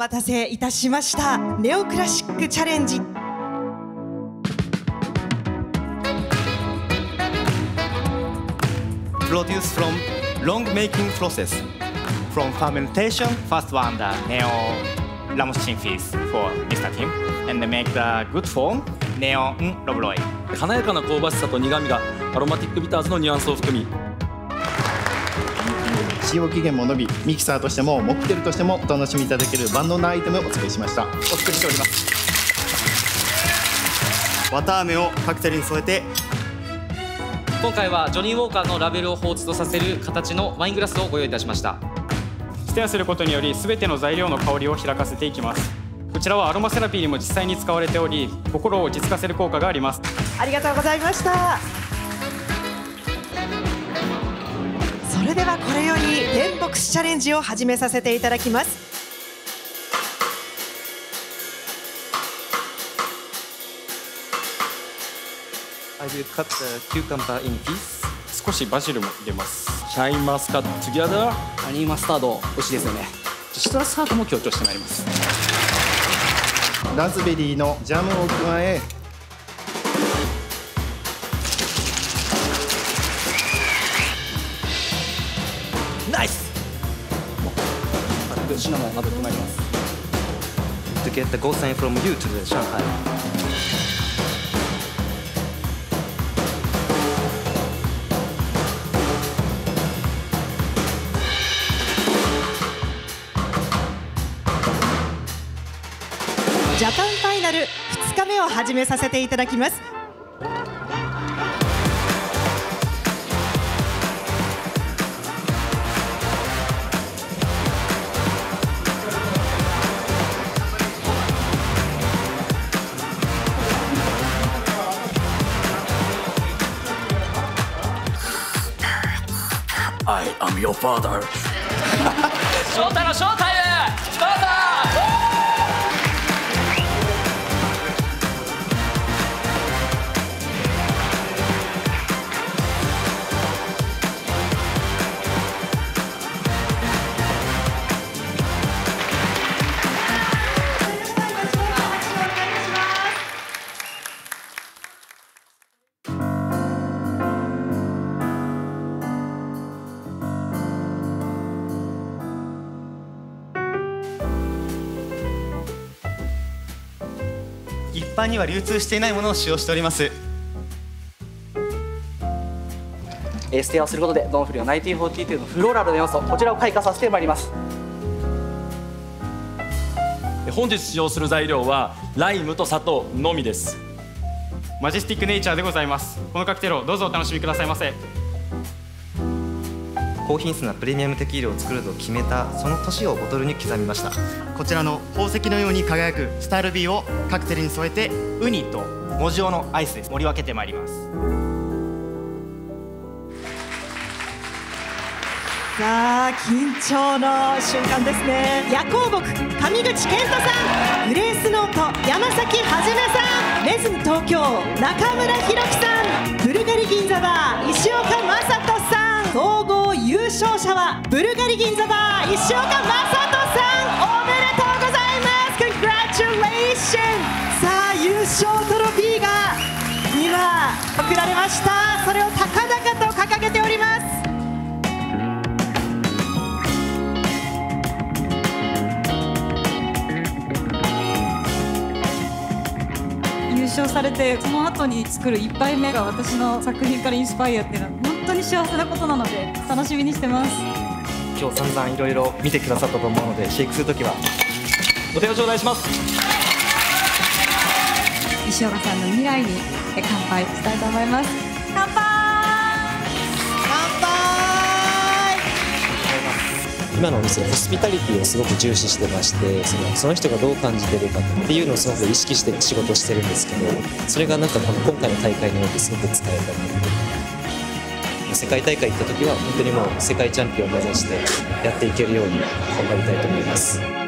待たせいたしました。ネオクラシックチャレンジ。 Produce from long making process from fermentation first one the neo Ramushin fish for Mr. Tim and make the good form neon Robloy。 華やかな香ばしさと苦みがアロマティックビターズのニュアンスを含み、 使用期限も伸び、ミキサーとしてもモクテルとしてもお楽しみいただける万能なアイテムをお作りしました。 お作りしております。綿あめをカクテルに添えて、 今回はジョニーウォーカーのラベルを彷彿とさせる形のワイングラスをご用意いたしました。 ステアすることにより全ての材料の香りを開かせていきます。こちらはアロマセラピーにも実際に使われており、心を落ち着かせる効果があります。 ありがとうございました。それではこれより電ボックスチャレンジを始めさせていただきます。 I will cut the cucumber in piece。 少しバジルも入れます。 シャインマスカットトゥギャダー、 ハニーマスタード美味しいですよね。シトラスハーブも強調してまいります。 ラズベリーのジャムを加え、 ナイス。 シナモンなどとまいります。 To get the gold sign from you to the Shanghai。 ジャパンファイナル2日目を始めさせていただきます。 I am your father。 翔太のショータイム、どうぞ。 一般には流通していないものを使用しております。 ステアをすることでドンフリオ1942のフローラルの要素、こちらを開花させてまいります。 本日使用する材料はライムと砂糖のみです。 マジェスティックネイチャーでございます。このカクテルをどうぞお楽しみくださいませ。 高品質なプレミアムテキーラを作ると決めたその年をボトルに刻みました。こちらの宝石のように輝くスタイル B をカクテルに添えて、ウニと藻塩のアイスで盛り分けてまいります。 さあ緊張の瞬間ですね。夜光木上口健人さん、グレースノート山崎はじめさん、レズン東京中村弘樹さん、ブルガリ銀座バー石岡正人さん、総合優勝者はブルガリ銀座バー石岡正人さん、おめでとうございます。 Congratulations。 さあ優勝トロフィーが今贈られました。それを高々と掲げております。 優勝されて、その後に作る1杯目が私の作品からインスパイアっていうのは本当に幸せなことなので楽しみにしてます。 今日散々いろいろ見てくださったと思うので、シェイクするときはお手を頂戴します。 石岡さんの未来に乾杯したいと思います。乾杯。 今のお店はホスピタリティをすごく重視してまして、その人がどう感じてるかっていうのをすごく意識して仕事してるんですけど、それがなんか多分今回の大会においてすごく使えたので、世界大会行った時は本当にもう世界チャンピオンを目指してやっていけるように頑張りたいと思います。